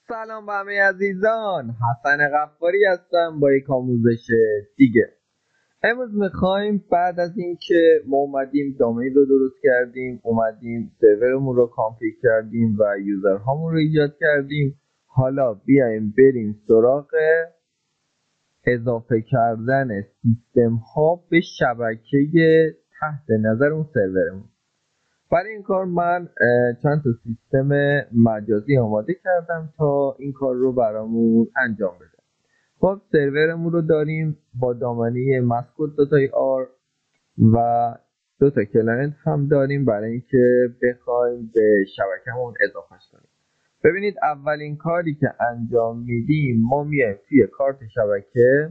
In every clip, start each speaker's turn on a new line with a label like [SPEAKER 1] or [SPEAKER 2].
[SPEAKER 1] سلام به همه عزیزان، حسن غفاری هستم با یک آموزش دیگه. امروز میخوایم بعد از اینکه ما اومدیم دامین رو درست کردیم، اومدیم سرورمون رو کانفیگ کردیم و یوزرهامون رو ایجاد کردیم، حالا بیایم بریم سراغ اضافه کردن سیستم ها به شبکه تحت نظر اون سرورمون. برای این کار من چند تا سیستم مجازی آماده کردم تا این کار رو برامون انجام بده. خب سرورمون رو داریم با دامنه mascot.ir و دو تا کلاینت هم داریم برای اینکه بخوایم به شبکهمون اضافهش کنیم. ببینید اولین کاری که انجام میدیم، ما میایم توی کارت شبکه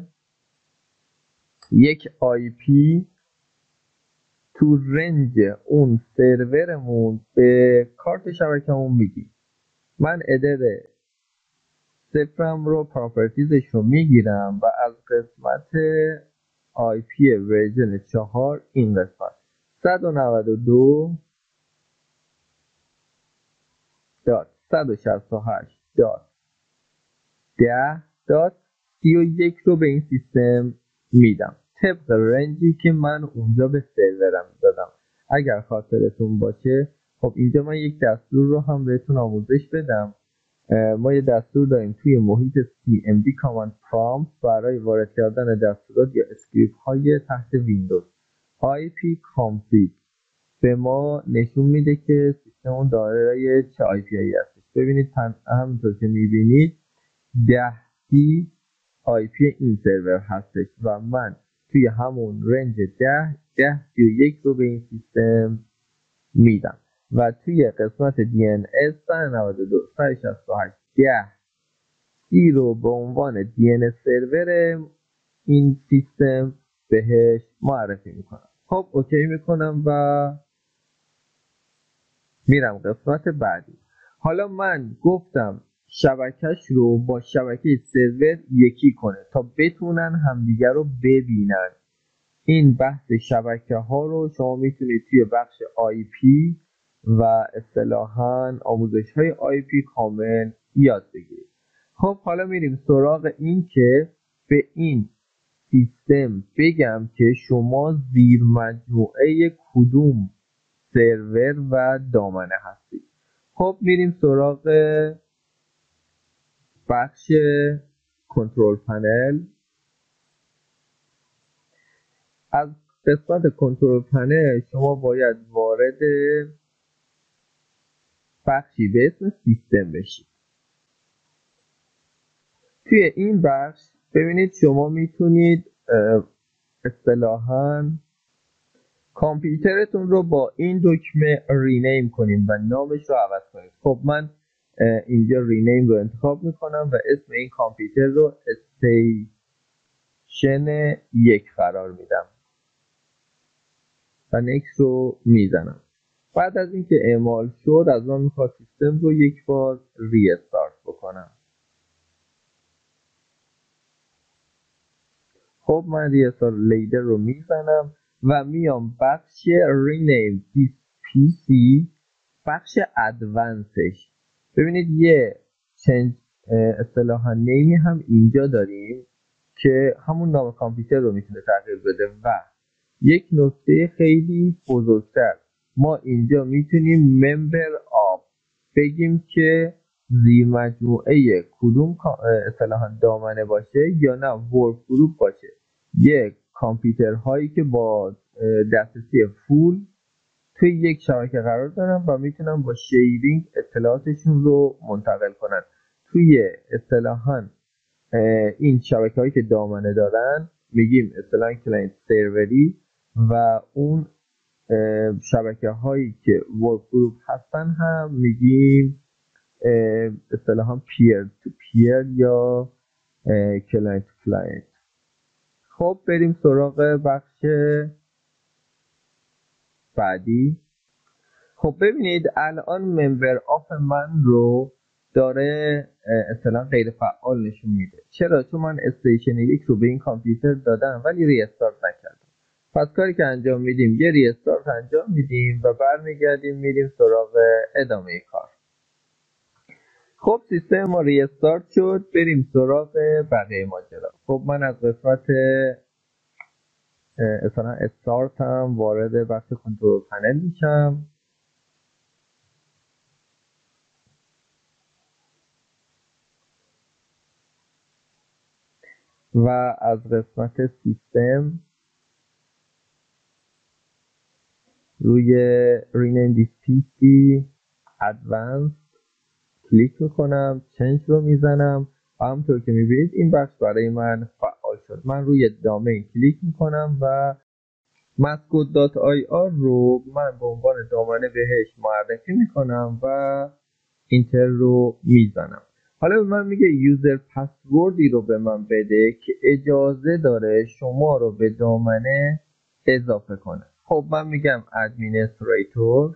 [SPEAKER 1] یک IP تو رنج اون سرورمون به کارت شبکه‌مون میدیم. من ادر صفرم رو پراپرتیزش رو میگیرم و از قسمت IP ورژن 4 این قسمت 192 دات 168 دات 10 دات 31 رو به این سیستم میدم طبق رنجی که من اونجا به سرورم دادم. اگر خاطرتون باشه، خب اینجا من یک دستور رو هم بهتون آموزش بدم. ما یه دستور داریم توی محیط cmd command prompt برای وارد کردن دستورات یا اسکریپت های تحت ویندوز. ipconfig به ما نشون میده که سیستم اون دارای چه IP هایی هستش. ببینید همونطور که میبینید 10C IP این سرور هستش و من توی همون رنج 1031 رو به این سیستم میدم و توی قسمت DNS 192 168 10 رو به عنوان DNS سرور این سیستم بهش معرفی میکنم. خب اوکی میکنم و میرم قسمت بعدی. حالا من گفتم شبکهش رو با شبکه سرور یکی کنه تا بتونن همدیگر رو ببینن. این بحث شبکه ها رو شما میتونید توی بخش IP و اصطلاحاً آموزش های IP کامل یاد بگیرید. خب حالا میریم سراغ این که به این سیستم بگم که شما زیر مجموعه کدوم سرور و دامنه هستید. خب میریم سراغ بخش کنترل پنل. از قسمت کنترل پنل شما باید وارد بخشی به اسم سیستم بشید. توی این بخش ببینید شما میتونید اصطلاحاً کامپیوترتون رو با این دکمه رینیم کنید و نامش رو عوض کنید. خب من اینجا رینیم رو انتخاب میکنم و اسم این کامپیوتر رو استیشن 1 قرار میدم و نکس رو میزنم. بعد از اینکه اعمال شد از من میخواد سیستم رو یک بار ریستارت بکنم. خب من ریستارت لیدر رو میزنم و میام بخش رینیم دیس پی سی، بخش ادوانسش. ببینید یه چنج اصطلاحا نیمی هم اینجا داریم که همون نام کامپیوتر رو میتونه تغییر بده و یک نکته خیلی بزرگتر، ما اینجا میتونیم ممبر آف بگیم که زیر مجموعه کدوم اصطلاحا دامنه باشه یا نه ورک گروپ باشه. یک کامپیوترهایی که با دسترسی فول توی یک شبکه قرار دارن و میتونن با شیرینگ اطلاعاتشون رو منتقل کنن. توی اصطلاحاً این شبکه هایی که دامنه دارن میگیم اصطلاحاً کلاینت سروری و اون شبکه هایی که ورک گروپ هستن هم میگیم اصطلاحاً پیر تو پیر یا کلاینت تو کلاینت. خب بریم سراغ بخش بعدی. خب ببینید الان ممبر آف من رو داره اصطلاحاً غیر فعال نشون میده. چرا؟ چون من استیشن 1 رو به این کامپیوتر دادم ولی ریستارت نکردم. پس کاری که انجام میدیم یه ریستارت انجام میدیم و برمیگردیم میریم سراغ ادامه کار. خب سیستم ما ریستارت شد. بریم سراغ بقیه ماجرا. خب من از قسمت مثلا استارت هم وارد بخش کنترل پنل میشم و از قسمت سیستم روی rename this PC advanced کلیک میکنم، چنج رو میزنم و همونطور که میبینید این بخش برای من فعال شد. من روی دامین کلیک میکنم و mascot.ir رو من به عنوان دامنه بهش معرفی میکنم و اینتر رو میزنم. حالا به من میگه یوزر پسوردی رو به من بده که اجازه داره شما رو به دامنه اضافه کنه. خب من میگم ادمینستریتور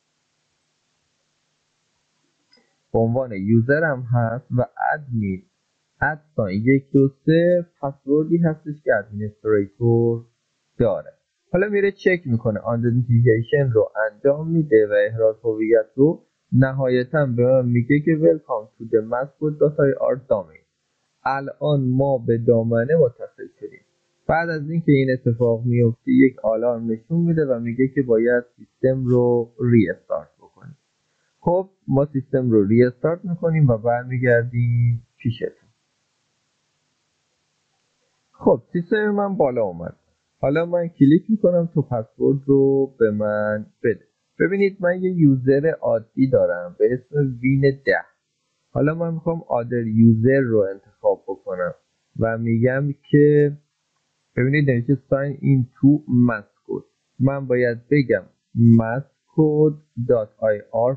[SPEAKER 1] به عنوان یوزرم هست و ادمین ادسان 123 پسوردی هستش که ادمینستریتور داره. حالا میره چک میکنه، آیدنتیفیکیشن رو انجام میده و احراز هویت رو. نهایتا به من میگه که welcome to the mascot.ir domain. الان ما به دامنه متصل شدیم. بعد از اینکه این اتفاق میفته یک آلارم نشون میده و میگه که باید سیستم رو ریستارت بکنیم. خب ما سیستم رو ریستارت میکنیم و برمیگردیم پیشتون. خب سیستم من بالا اومد. حالا من کلیک میکنم تو پسورد رو به من بده. ببینید من یه یوزر عادی دارم به اسم وین 10. حالا من میخوام آدر یوزر رو انتخاب بکنم و میگم که ببینید نوشته sign in to mascot. من باید بگم mascot.ir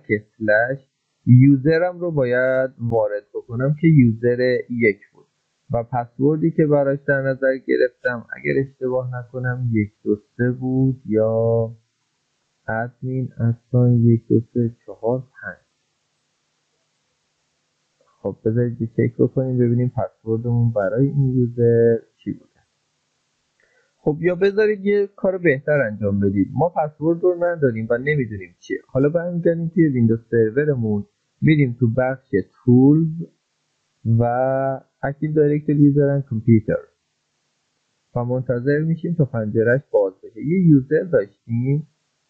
[SPEAKER 1] یوزرم رو باید وارد بکنم که یوزر 1 بود و پسوردی که براش در نظر گرفتم اگر اشتباه نکنم 123 بود یا admin _ 12345. خب بذارید یه چک بکنیم ببینیم پسوردمون برای این یوزر چی بوده. خب یا بذارید یه کار بهتر انجام بدید. ما پسورد رو نداریم و نمیدونیم چیه. حالا برمیگردیم توی ویندوز سرورمون، میریم تو بخش تولز و اکتیو دایرکتوری یوزر کامپیوتر و منتظر میشیم تا پنجرهش باز بشه. یه یوزر داشتیم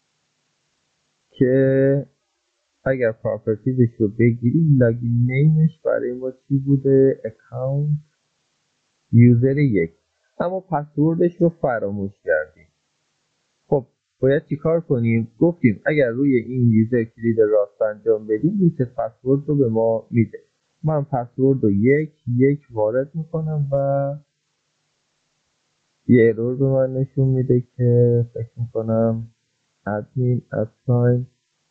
[SPEAKER 1] که اگر پراپرتیزش رو بگیریم لاگین نیمش برای ما چی بوده؟ اکانت یوزر 1، اما پسوردش رو فراموش کردیم. خب باید چیکار کنیم؟ گفتیم اگر روی این یوزر کلید راست انجام بدیم ریست پسورد رو به ما میده. من پسورد رو 1 وارد میکنم و یه ارور به من نشون میده که فکر میکنم admin assign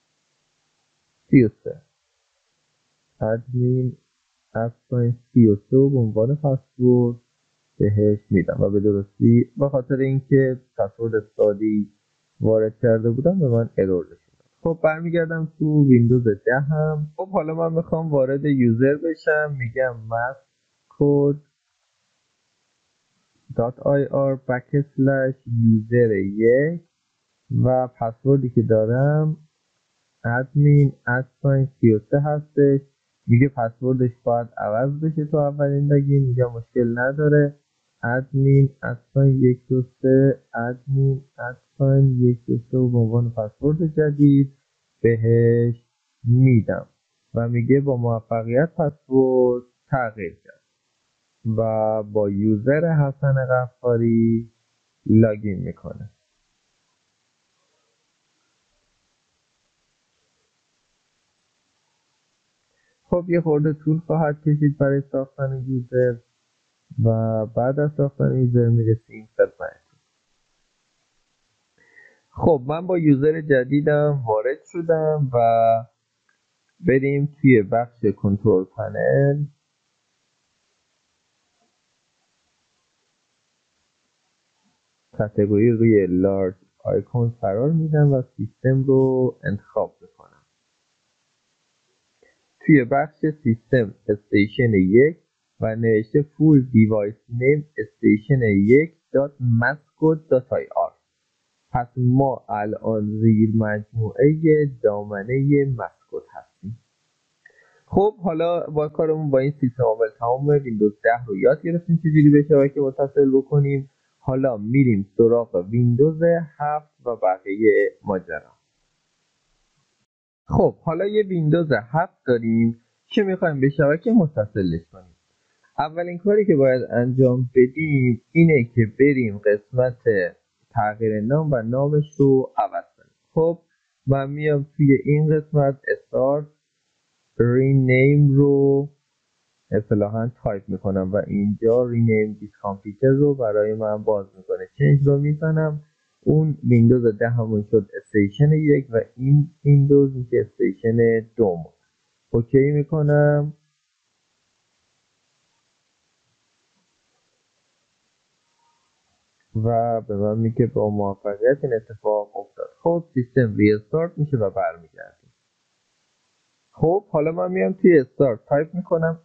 [SPEAKER 1] 33 admin assign 33 رو به عنوان پسورد بهش میدم و به درستی به خاطر اینکه پسورد سادی وارد کرده بودم به من ارور نشون. خب برمیگردم تو ویندوز 10 هم. خب حالا من میخوام وارد یوزر بشم، میگم mascot.ir user 1 و پسوردی که دارم admin _ 33 هستش. میگه پسوردش باید عوض بشه تو اولین لاگین. میگه مشکل نداره، admin _ 123 admin _ 123 و به عنوان پسورد جدید بهش میدم و میگه با موفقیت پسورد تغییر کرد و با یوزر حسن غفاری لاگین میکنه. خب یه خورده طول خواهد کشید برای ساختن یوزر و بعد از ساختن یوزر میرسیم خدمتتون. خب من با یوزر جدیدم وارد شدم و بریم توی بخش کنترل پنل. کاتگوری روی لارج آیکون قرار میدم و سیستم رو انتخاب میکنم. توی بخش سیستم استیشن 1 و نوشته فول دیوایس نیم استیشن 1.mascot.ir. پس ما الان زیر مجموعه دامنه مسکوت هستیم. خب حالا با کارمون با این سیستم عامل تمام ویندوز 10 رو یاد گرفتیم چجوری به شبکه متصل بکنیم. حالا میریم سراغ ویندوز 7 و بقیه ماجرا. خب حالا یه ویندوز 7 داریم که میخوایم به شبکه متصلش کنیم. اولین کاری که باید انجام بدیم اینه که بریم قسمت تغییر نام و نامش رو عوض کنیم. خب من میام توی این قسمت استارت رینیم رو اصطلاحاً تایپ میکنم و اینجا رینیم دیس کامپیوتر رو برای من باز میکنه. چنج رو میزنم، اون ویندوز 10 همون شد استیشن 1 و این ویندوز میشه استیشن 2. اوکی میکنم و به من میگه با موفقیت این اتفاق افتاد. خب سیستم ریستارت میشه و برمیگرده. خب حالا من میام توی استارت تایپ میکنم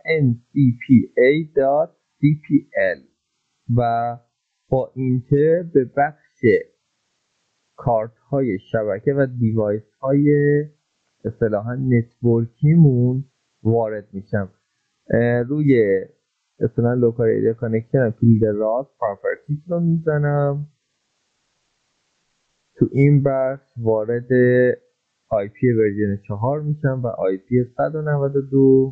[SPEAKER 1] ncpa.cpl و با اینتر به بخش کارت های شبکه و دیوایس های اصطلاحا نتورکیمون وارد میشم. روی اصطلاحا لوکال ایریا کانکشن کلید راست پراپرتیز رو میزنم. تو این بخش وارد آی پی ورژن 4 میشم و آی پی 192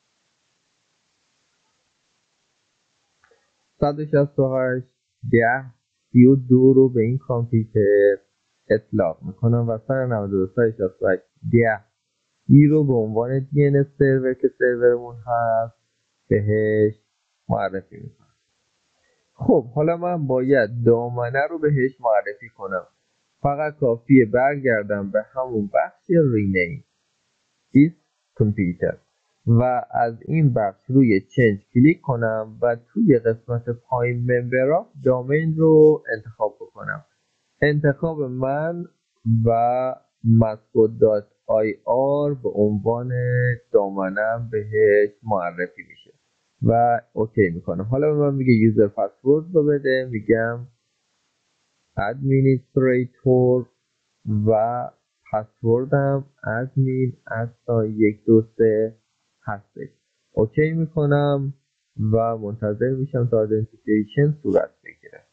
[SPEAKER 1] 168 10 32 رو به این کامپیوتر اطلاق میکنم و 192.168 10 ای رو به عنوان دی ان اس سرور که سرورمون هست بهش معرفی میکنم. خب حالا من باید دامنه رو بهش معرفی کنم. فقط کافیه برگردم به همون بخش رینیم دیس کامپیوتر و از این بخش روی چنج کلیک کنم و توی قسمت پایین ممبر دامین رو انتخاب بکنم. انتخاب من و mascot.ir به عنوان دامنم بهش معرفی میشه و اوکی میکنم. حالا به من میگه یوزر پسورد رو بده، میگم ادمینیستریتور و پسوردم ادمین @ 123 هستش. اوکی میکنم و منتظر میشم تا ادنتیفیکیشن صورت بگیره.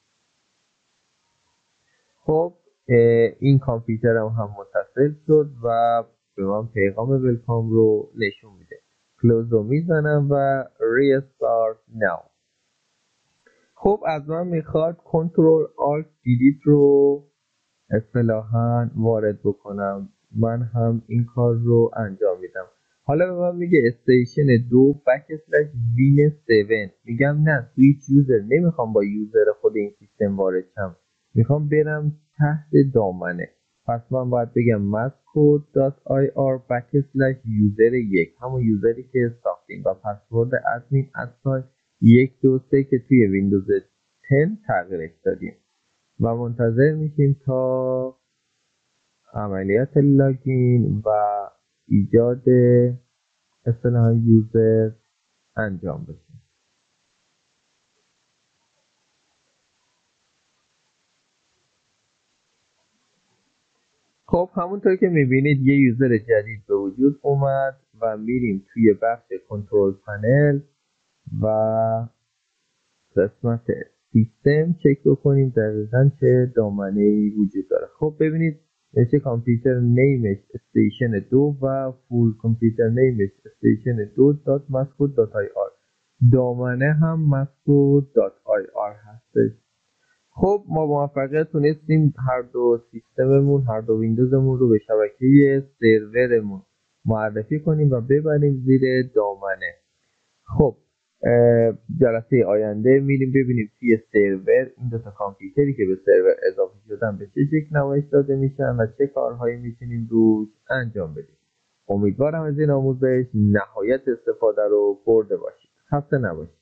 [SPEAKER 1] خب این کامپیوترم هم متصل شد و به من پیغام ویلکام رو نشون میده. کلوز رو میزنم و ریستارت ناو. خب از من میخواد کنترل آلت دیلیت رو اصطلاحاً وارد بکنم. من هم این کار رو انجام میدم. حالا به من میگه استیشن 2 بک‌اسلش وین 7. میگم نه سویچ یوزر نمیخوام با یوزر خود این سیستم وارد شم، میخوام برم تحت دامنه. پس من باید بگم mascot.ir /user 1 همون یوزری که ساختیم و پسورد ادمین @ 123 که توی ویندوز 10 تغییرش دادیم و منتظر میشیم تا عملیات لاگین و ایجاد اصطلاحاً یوزر انجام بشه. خب همونطور که میبینید یه یوزر جدید به وجود اومد و میریم توی بخش کنترل پنل و قسمت سیستم چک بکنیم دقیقاً چه دامنه‌ای وجود داره. خب ببینید نوشته کامپیوتر نیمش استیشن 2 و فول کامپیوتر نیمش استیشن 2.mascot.ir دامنه هم mascot.ir هستش. خب ما موفقیت تونستیم هر دو سیستممون هر دو ویندوزمون رو به شبکه سرورمون معرفی کنیم و ببریم زیر دامنه. خب جلسه آینده میریم ببینیم توی سرور این دو تا کامپیوتری که به سرور اضافه شدن به چه شکل نمایش داده میشن و چه کارهایی میتونیم روش انجام بدیم. امیدوارم از این آموزش نهایت استفاده رو برده باشید. خسته نباشید.